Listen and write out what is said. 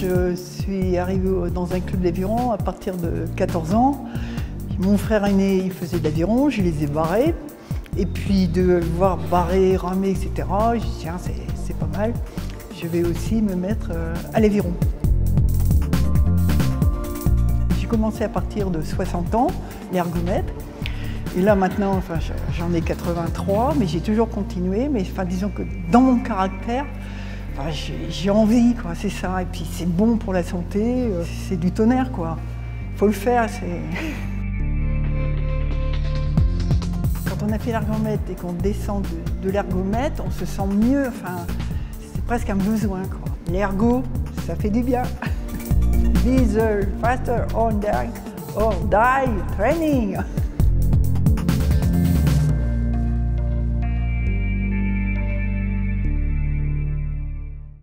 Je suis arrivée dans un club d'aviron à partir de 14 ans. Mon frère aîné, il faisait de l'aviron, je les ai barrés. Et puis de le voir barrer, ramer, etc., je me suis dit, tiens, c'est pas mal. Je vais aussi me mettre à l'aviron. J'ai commencé à partir de 60 ans, l'ergomètre. Et là maintenant, enfin, j'en ai 83, mais j'ai toujours continué. Mais enfin, disons que dans mon caractère, enfin, j'ai envie, quoi, c'est ça. Et puis c'est bon pour la santé, c'est du tonnerre, quoi. Faut le faire. Quand on a fait l'ergomètre et qu'on descend de l'ergomètre, on se sent mieux. Enfin, c'est presque un besoin, quoi. L'ergo, ça fait du bien. Diesel, faster on die or die training.